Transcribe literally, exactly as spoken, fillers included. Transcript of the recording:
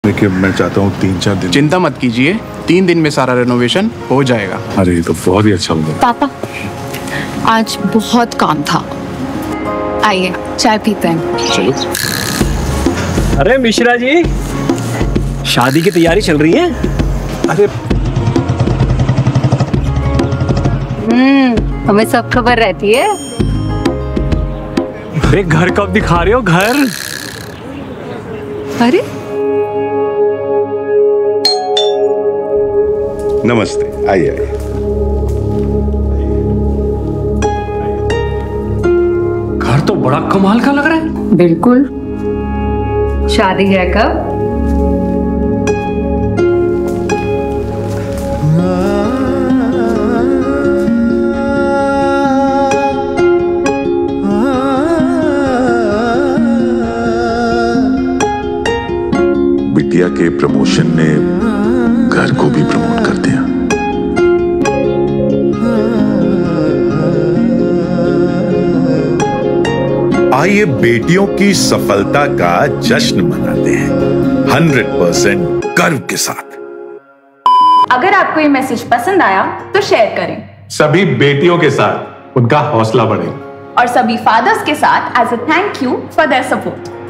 देखिए मैं चाहता हूँ तीन चार दिन। चिंता मत कीजिए, तीन दिन में सारा रेनोवेशन हो जाएगा। अरे ये तो बहुत ही अच्छा होगा। पापा आज बहुत काम था, आइए चाय पीते हैं। चलो। अरे मिश्रा जी, शादी की तैयारी चल रही है? अरे हम्म हमें सब खबर रहती है। अरे घर कब दिखा रहे हो? घर अरे नमस्ते, आइए आइए। घर तो बड़ा कमाल का लग रहा है। बिल्कुल, शादी है कब? बिटिया के प्रमोशन ने घर को भी प्रमोट कर दिया। आइए बेटियों की सफलता का जश्न मनाते हैं हंड्रेड परसेंट गर्व के साथ। अगर आपको ये मैसेज पसंद आया तो शेयर करें। सभी बेटियों के साथ उनका हौसला बढ़े और सभी फादर्स के साथ as a thank you for their support.